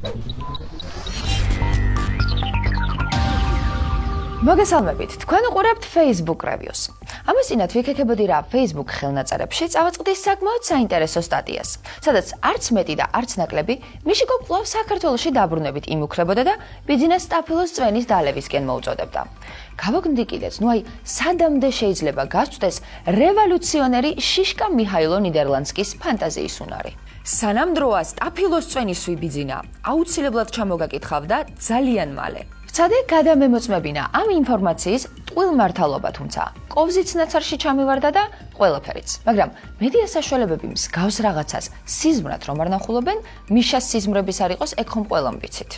მოგესალმებით, თქვენ უყურებთ Facebook Reviews. ამის წინათ ვიქექებოდი რა Facebook ხელნაწერებში წავაწყდის საკმაოდ საინტერესო სტატიას, სადაც არც მეტი და არც ნაკლები მიშიკო კვლავ საქართველოში დაბრუნებით იმუქრებოდა და ბიზნეს სტაფილოს წვენის დალევისკენ მოუწოდებდა. გავაგნდი კიდეც, სადამდე შეიძლება გასწდეს რევოლუციონერი შიშკა მიჰაილო ნიდერლანდსკის ფანტაზიის უნარი. სანამ დროა სტაფილოს წვენის ვიბიძინა, აუცილებლად ჩამოგაკითხავდა ძალიან მალე. Ცადე გადამემოწმებინა ამ ინფორმაციის ტყუილმართალობა, თუმცა კოვზიც ნაცარში ჩამივარდა და ყველაფერიც. მაგრამ მედია საშუალებები მსგავს რაღაცას სიზმრად რომ არ ნახულობენ, მიშას სიზმრების არ იყოს, ეგ ხომ ყველამ ვიცით.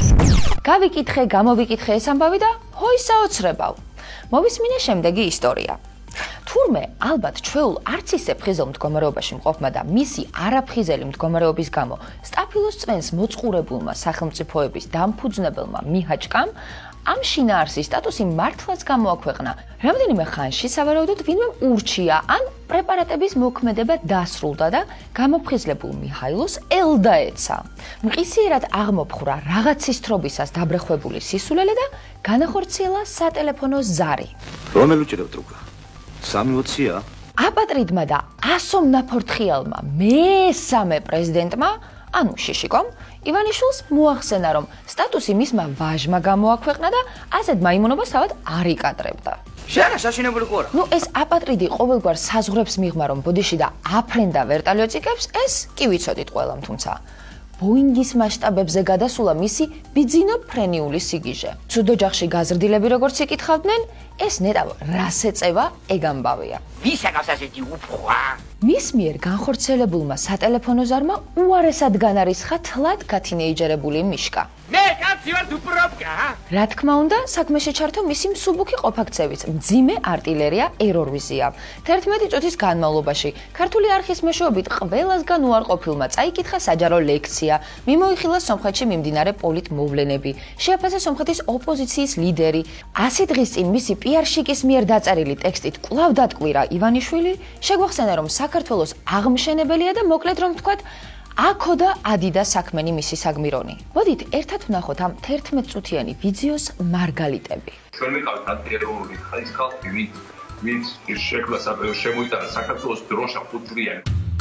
გამოვიკითხე ეს ამბავი და ჰოი საოცრებავ. მოვისმინე შემდეგი ისტორია. თურმე ალბათ ჩვეულ არც ისე ფხიზელ მდგომარეობაში მყოფმა და მისი არაფხიზელი მდგომარეობის გამო სტაფილოს წვენს მოწყურებულმა სახელმწიფოების დამფუძნებელმა მიჰაჭკამ ამ შინაარსის სტატუსი მართლაც გამოაქვეყნა. რამდენიმე ხანში სავარაუდოდ ვინმე ურჩია ან პრეპარატების მოქმედება დასრულდა და გამოფხიზლებულ მიჰაილოს ელდაეცა. მყისიერად აღმოფხვრა რაღაცის თრობისას დაბრეხვებული სისულელე და განახორციელა სატელეფონო ზარი. რომელი უჭირავთ რუკა? 320-ია? აპატრიდმა და ასომნაფორთხიალმა მესამე პრეზიდენტმა, ანუ შიშიკომ, ივანიშვილს მოახსენა, რომ სტატუსი მისმა ვაჟმა გამოაქვეყნა და ასეთ მაიმუნობას თავად არ იკადრებდა. შეანა საშინებელი ყურა. ეს აპატრიდი ყოველგვარ საზღვრებს მიღმა, რომ ბოდიში და აფრენდა ვერტალიოტიკებს, ეს კი ვიცოდით ყველამ, თუმცა ბოინგის მასშტაბებზე გადასულა მისი ბიძინო ფრენიული სიგიჟე. ცუდ ოჯახში გაზრდილები როგორც იკითხავდნენ, ეს ნეტავ რას ეწევა, ეგ ამბავია. ვის აკავს ასეთი უფრთხა? მის მიერ განხორციელებულმა სატელეფონო ზარმა უარესად განარისხა თლად გათინეიჯერებული მიშკა. მე კაცი ვარ უფრობკა? რა თქმა უნდა, საქმეში ჩართო მისი მსუბუქი ყოფაქცევით, მძიმე არტილერია ერორვიზია. 11 წუთის განმავლობაში ქართული არხის მეშვეობით ყველასგან უარყოფილმა წაიკითხა საჯარო ლექცია, მიმოიხილა სომხეთში მიმდინარე პოლიტმოვლენები, შეაფასა სომხეთის ოპოზიციის ლიდერი. 100 დღის წინ მისი პიარშიკის მიერ დაწერილი ტექსტით კვლავ დატყვირა ივანიშვილი, შეგვახსენა, რომ საქართველოს აღმშენებელია და მოკლედ რომ ვთქვათ, აქო და ადიდა საქმენი მისი საგმირონი. მოდით ერთად ვნახოთ ამ 11 წუთიანი ვიდეოს მარგალიტები. ჩვენ ვიყავით ანტიერიული ხალხი, ვინც შექმნა შემოიტანა საქართველოს დროშა ხუთჯვრიანი.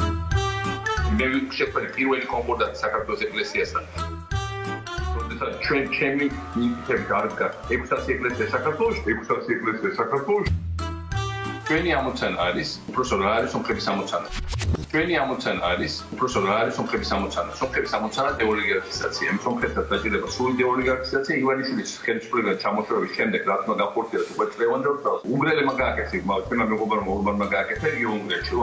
მე შექმნე პირველი კონკორდატი საქართველოს ეკლესიასთან. ჩემი მითები გარდა 600 ეკლესია საქართველოში, 600 ეკლესია საქართველოში. ჩვენი ამოცანა არის, უბრალოდ რა არის სომხების ამოცანა. ჩვენი ამოცანა არის, უბრალოდ რა არის სომხების ამოცანა. სომხების ამოცანა დეოლიგარქიზაცია. სომხეთთან დაჭირდება სრული დეოლიგარქიზაცია. ივანიშვილის ხელისუფლებიდან ჩამოშორების შემდეგ რაც უნდა განხორციელოს უკვე წლევანდელს, უნგრელებმა გააკეთა, მაგრამ მეგობარმა ორბანმა გააკეთა იგი უნგრეთში.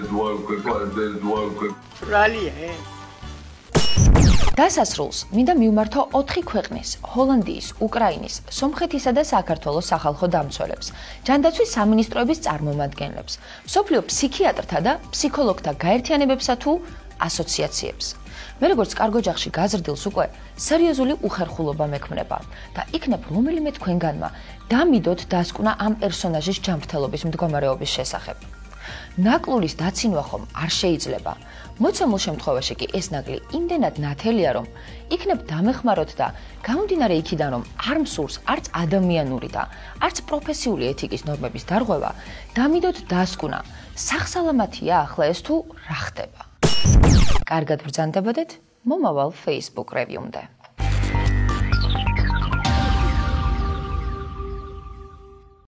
რალია? დასასრულს მინდა მივმართო 4 ქვეყნის, ჰოლანდიის, უკრაინის, სომხეთისა და საქართველოს სახალხო დამცველებს, ჯანდაცვის სამინისტროების წარმომადგენლებს, მსოფლიო ფსიქიატრთა და ფსიქოლოგთა გაერთიანებებსა თუ ასოციაციებს. მე როგორც კარგ ოჯახში გაზრდილს უკვე სერიოზული უხერხულობა მექმნება და იქნებ რომელიმე თქვენგანმა დამიდოთ დასკვნა ამ პერსონაჟის ჯანმრთელობის მდგომარეობის შესახებ. ნაკლულის დაცინვა ხომ არ შეიძლება. მოცემულ შემთხვევაში კი ეს ნაკლი იმდენად ნათელია, რომ იქნებ დამეხმაროთ და გამომდინარე იქიდან, რომ არ მსურს არც ადამიანური და არც პროფესიული ეთიკის ნორმების დარღვევა, დამიდოთ დასკვნა, სახსალამათია ახლა ეს თუ რა ხდება. კარგად ბრძანდებოდეთ მომავალ Facebook Review-მდე.